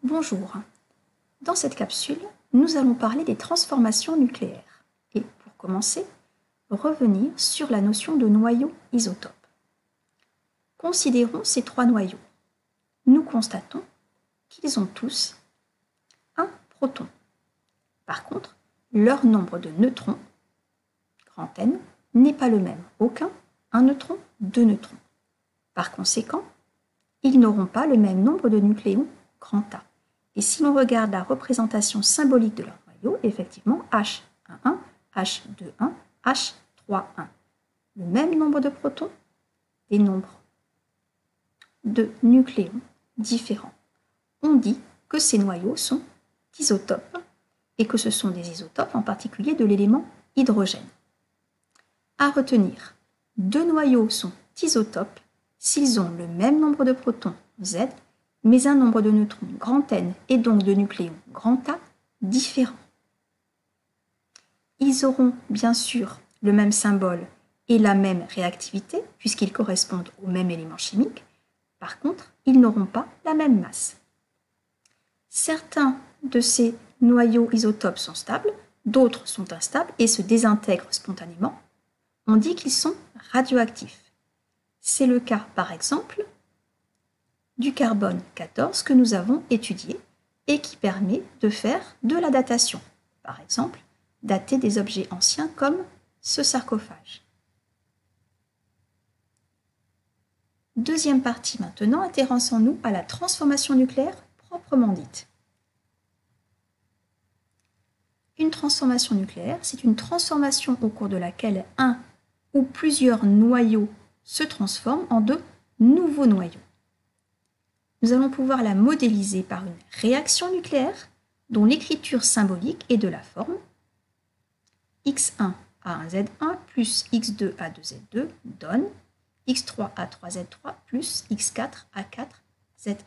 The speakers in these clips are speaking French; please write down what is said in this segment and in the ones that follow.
Bonjour. Dans cette capsule, nous allons parler des transformations nucléaires et, pour commencer, revenir sur la notion de noyau isotope. Considérons ces trois noyaux. Nous constatons qu'ils ont tous un proton. Par contre, leur nombre de neutrons, grand N, n'est pas le même. Aucun, un neutron, deux neutrons. Par conséquent, ils n'auront pas le même nombre de nucléons, grand A. Et si l'on regarde la représentation symbolique de leur noyau, effectivement, H11, H21, H31. Le même nombre de protons, des nombres de nucléons différents. On dit que ces noyaux sont isotopes et que ce sont des isotopes en particulier de l'élément hydrogène. À retenir, deux noyaux sont isotopes s'ils ont le même nombre de protons, Z, mais un nombre de neutrons, grand N, et donc de nucléons, grand A, différents. Ils auront bien sûr le même symbole et la même réactivité, puisqu'ils correspondent au même élément chimique. Par contre, ils n'auront pas la même masse. Certains de ces noyaux isotopes sont stables, d'autres sont instables et se désintègrent spontanément. On dit qu'ils sont radioactifs. C'est le cas, par exemple, du carbone 14 que nous avons étudié et qui permet de faire de la datation. Par exemple, dater des objets anciens comme ce sarcophage. Deuxième partie maintenant, intéressons-nous à la transformation nucléaire proprement dite. Une transformation nucléaire, c'est une transformation au cours de laquelle un ou plusieurs noyaux se transforment en de nouveaux noyaux. Nous allons pouvoir la modéliser par une réaction nucléaire dont l'écriture symbolique est de la forme X1A1Z1 plus X2A2Z2 donne X3A3Z3 plus X4A4Z4.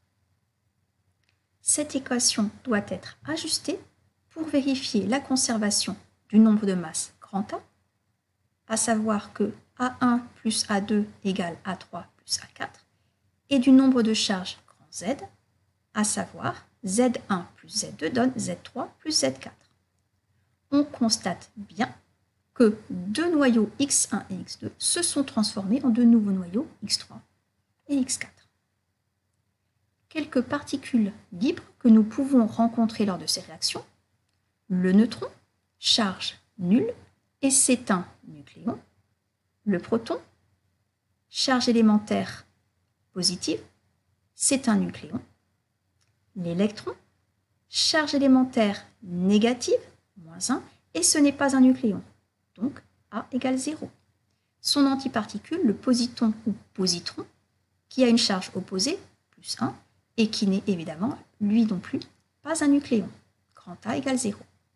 Cette équation doit être ajustée pour vérifier la conservation du nombre de masse grand A, à savoir que A1 plus A2 égale A3 plus A4, et du nombre de charges grand Z, à savoir Z1 plus Z2 donne Z3 plus Z4. On constate bien que deux noyaux X1 et X2 se sont transformés en deux nouveaux noyaux X3 et X4. Quelques particules libres que nous pouvons rencontrer lors de ces réactions. Le neutron, charge nulle, et c'est un nucléon. Le proton, charge élémentaire positive, c'est un nucléon. L'électron, charge élémentaire négative, moins 1, et ce n'est pas un nucléon, donc A égale 0. Son antiparticule, le positon ou positron, qui a une charge opposée, plus 1, et qui n'est évidemment, lui non plus, pas un nucléon, grand A égale 0.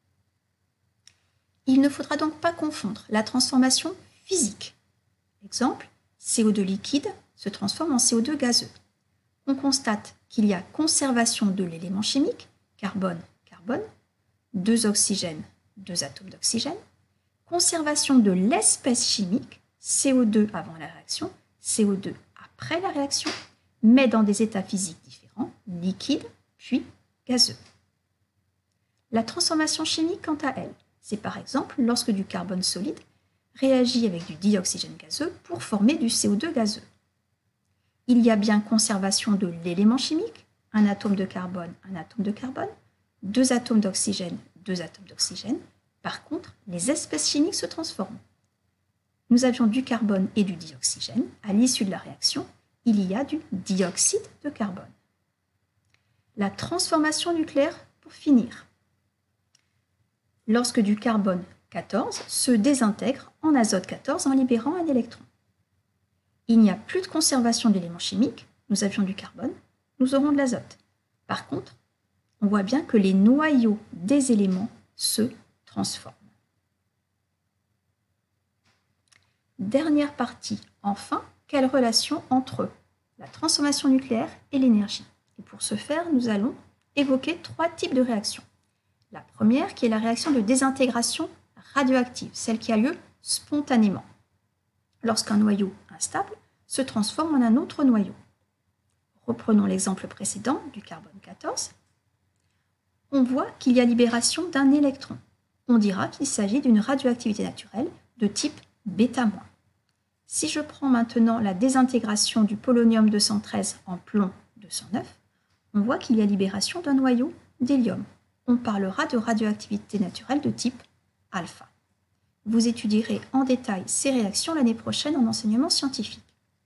Il ne faudra donc pas confondre la transformation physique. Exemple, CO2 liquide se transforme en CO2 gazeux. On constate qu'il y a conservation de l'élément chimique, carbone, carbone, deux oxygènes, deux atomes d'oxygène, conservation de l'espèce chimique, CO2 avant la réaction, CO2 après la réaction, mais dans des états physiques différents, liquide puis gazeux. La transformation chimique, quant à elle, c'est par exemple lorsque du carbone solide réagit avec du dioxygène gazeux pour former du CO2 gazeux. Il y a bien conservation de l'élément chimique, un atome de carbone, deux atomes d'oxygène, deux atomes d'oxygène. Par contre, les espèces chimiques se transforment. Nous avions du carbone et du dioxygène. À l'issue de la réaction, il y a du dioxyde de carbone. La transformation nucléaire, pour finir. Lorsque du carbone 14 se désintègre en azote 14 en libérant un électron. Il n'y a plus de conservation d'éléments chimiques, nous avions du carbone, nous aurons de l'azote. Par contre, on voit bien que les noyaux des éléments se transforment. Dernière partie, enfin, quelle relation entre la transformation nucléaire et l'énergie? Et pour ce faire, nous allons évoquer trois types de réactions. La première qui est la réaction de désintégration radioactive, celle qui a lieu spontanément, lorsqu'un noyau instable se transforme en un autre noyau. reprenons l'exemple précédent du carbone 14, on voit qu'il y a libération d'un électron. On dira qu'il s'agit d'une radioactivité naturelle de type β-. Si je prends maintenant la désintégration du polonium 213 en plomb 209, on voit qu'il y a libération d'un noyau d'hélium. On parlera de radioactivité naturelle de type alpha. Vous étudierez en détail ces réactions l'année prochaine en enseignement scientifique.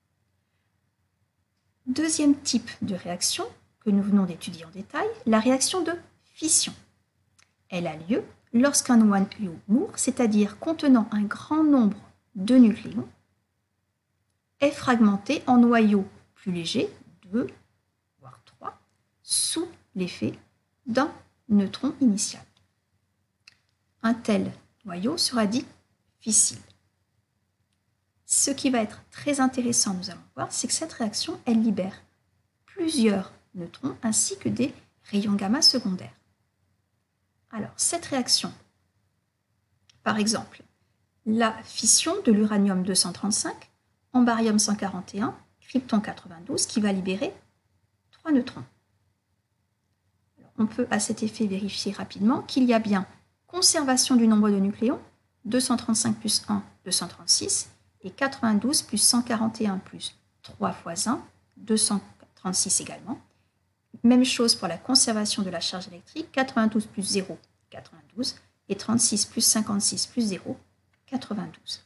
Deuxième type de réaction que nous venons d'étudier en détail, la réaction de fission. Elle a lieu lorsqu'un noyau lourd, c'est-à-dire contenant un grand nombre de nucléons, est fragmenté en noyaux plus légers, 2 voire 3, sous l'effet d'un neutron initial. Un tel noyau sera dit fissile. Ce qui va être très intéressant, nous allons voir, c'est que cette réaction, elle libère plusieurs neutrons ainsi que des rayons gamma secondaires. Alors, cette réaction, par exemple, la fission de l'uranium 235 en barium 141, krypton 92, qui va libérer 3 neutrons. Alors, on peut à cet effet vérifier rapidement qu'il y a bien conservation du nombre de nucléons, 235 plus 1, 236, et 92 plus 141 plus 3 fois 1, 236 également. Même chose pour la conservation de la charge électrique, 92 plus 0, 92, et 36 plus 56 plus 0, 92.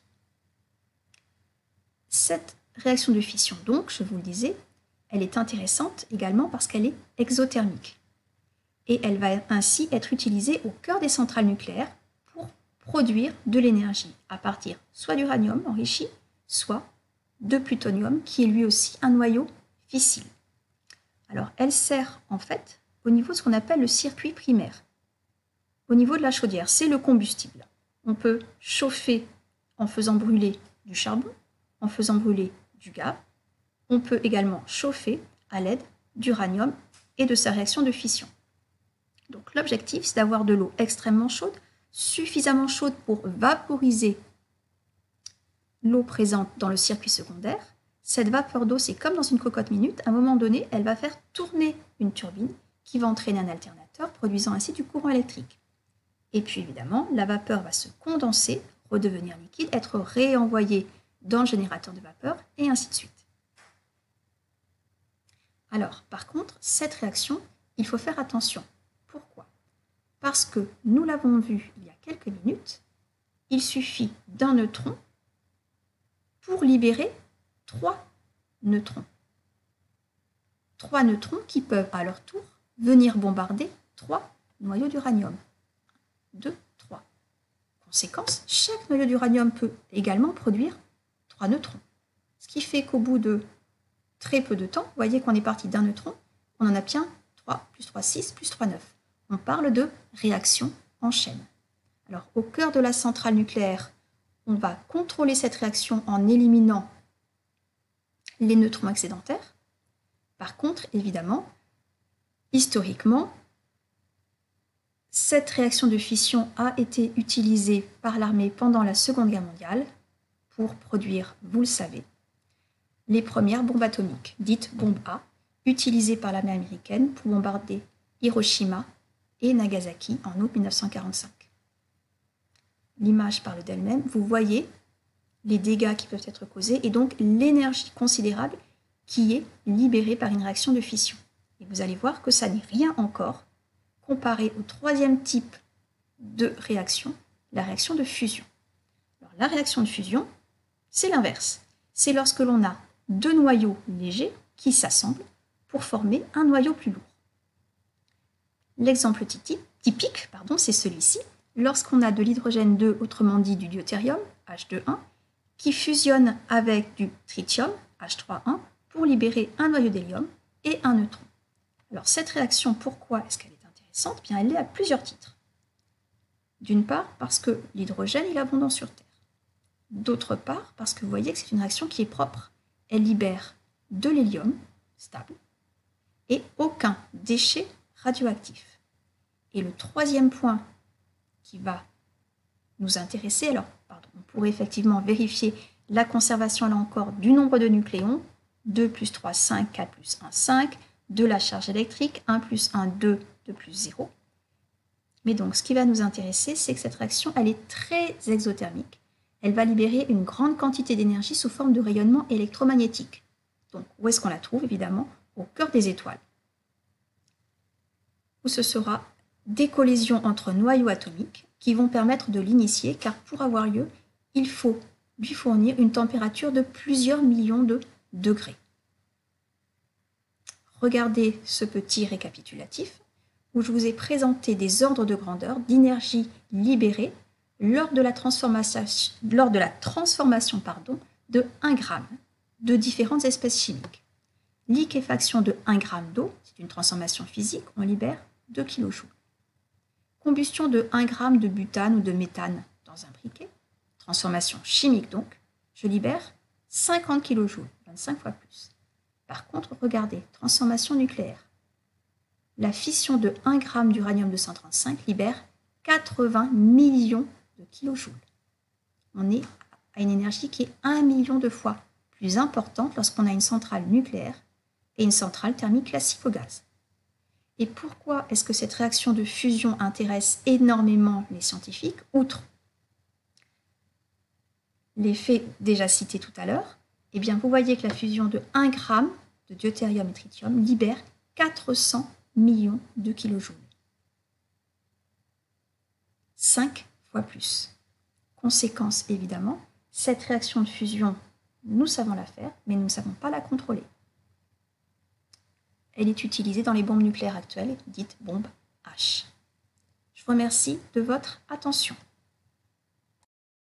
Cette réaction de fission, donc, je vous le disais, elle est intéressante également parce qu'elle est exothermique. Et elle va ainsi être utilisée au cœur des centrales nucléaires pour produire de l'énergie à partir soit d'uranium enrichi, soit de plutonium, qui est lui aussi un noyau fissile. Alors, elle sert en fait au niveau de ce qu'on appelle le circuit primaire. Au niveau de la chaudière, c'est le combustible. On peut chauffer en faisant brûler du charbon, en faisant brûler du gaz. On peut également chauffer à l'aide d'uranium et de sa réaction de fission. Donc l'objectif, c'est d'avoir de l'eau extrêmement chaude, suffisamment chaude pour vaporiser l'eau présente dans le circuit secondaire. Cette vapeur d'eau, c'est comme dans une cocotte minute. À un moment donné, elle va faire tourner une turbine qui va entraîner un alternateur, produisant ainsi du courant électrique. Et puis évidemment, la vapeur va se condenser, redevenir liquide, être réenvoyée dans le générateur de vapeur, et ainsi de suite. Alors, par contre, cette réaction, il faut faire attention. Pourquoi? Parce que, nous l'avons vu il y a quelques minutes, il suffit d'un neutron pour libérer 3 neutrons. 3 neutrons qui peuvent, à leur tour, venir bombarder 3 noyaux d'uranium. 2, 3. Conséquence, chaque noyau d'uranium peut également produire 3 neutrons. Ce qui fait qu'au bout de très peu de temps, vous voyez qu'on est parti d'un neutron, on en obtient 3, plus 3, 6, plus 3, 9. On parle de réaction en chaîne. Alors, au cœur de la centrale nucléaire, on va contrôler cette réaction en éliminant les neutrons excédentaires. Par contre, évidemment, historiquement, cette réaction de fission a été utilisée par l'armée pendant la Seconde Guerre mondiale pour produire, vous le savez, les premières bombes atomiques, dites bombes A, utilisées par l'armée américaine pour bombarder Hiroshima et Nagasaki en août 1945. L'image parle d'elle-même. Vous voyez les dégâts qui peuvent être causés et donc l'énergie considérable qui est libérée par une réaction de fission. Et vous allez voir que ça n'est rien encore comparé au troisième type de réaction, la réaction de fusion. Alors, la réaction de fusion, c'est l'inverse. C'est lorsque l'on a 2 noyaux légers qui s'assemblent pour former un noyau plus lourd. L'exemple typique, c'est celui-ci, lorsqu'on a de l'hydrogène 2, autrement dit du deutérium, H2,1, qui fusionne avec du tritium, H3,1, pour libérer un noyau d'hélium et un neutron. Alors cette réaction, pourquoi est-ce qu'elle est intéressante? Bien, elle l'est à plusieurs titres. D'une part, parce que l'hydrogène est abondant sur Terre. D'autre part, parce que vous voyez que c'est une réaction qui est propre. Elle libère de l'hélium stable et aucun déchet radioactif. Et le troisième point qui va nous intéresser, on pourrait effectivement vérifier la conservation, là encore, du nombre de nucléons 2 plus 3, 5, 4 plus 1, 5, de la charge électrique, 1 plus 1, 2, 2 plus 0. Mais donc, ce qui va nous intéresser, c'est que cette réaction, elle est très exothermique. Elle va libérer une grande quantité d'énergie sous forme de rayonnement électromagnétique. Donc, où est-ce qu'on la trouve? Évidemment, au cœur des étoiles, où ce sera des collisions entre noyaux atomiques qui vont permettre de l'initier, car pour avoir lieu, il faut lui fournir une température de plusieurs millions de degrés. Regardez ce petit récapitulatif où je vous ai présenté des ordres de grandeur d'énergie libérée lors de la transformation de 1 gramme de différentes espèces chimiques. Liquéfaction de 1 gramme d'eau, c'est une transformation physique, on libère 2 kJ. Combustion de 1 gramme de butane ou de méthane dans un briquet, transformation chimique donc, je libère 50 kJ, 25 fois plus. Par contre, regardez, transformation nucléaire. La fission de 1 gramme d'uranium-235 libère 80 millions de kilojoules. On est à une énergie qui est 1 million de fois plus importante lorsqu'on a une centrale nucléaire et une centrale thermique classique au gaz. Et pourquoi est-ce que cette réaction de fusion intéresse énormément les scientifiques, outre les faits déjà cités tout à l'heure? Eh bien, vous voyez que la fusion de 1 gramme de deutérium et tritium libère 400 millions de kilojoules. 5 fois plus. Conséquence, évidemment, cette réaction de fusion, nous savons la faire, mais nous ne savons pas la contrôler. Elle est utilisée dans les bombes nucléaires actuelles, dites bombes H. Je vous remercie de votre attention.